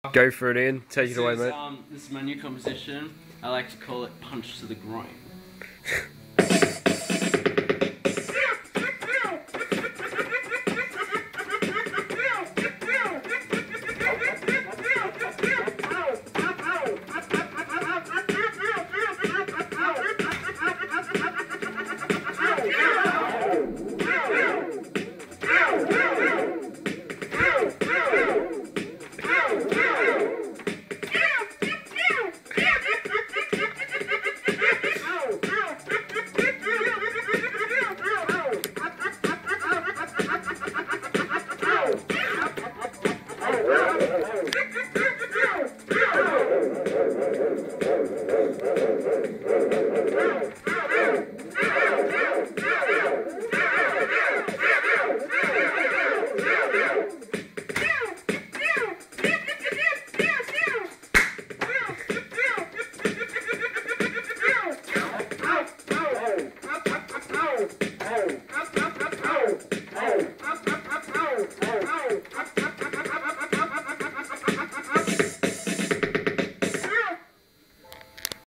Go for it, Ian. Take it away, mate. This is my new composition. I like to call it Punch to the Groin. Oh!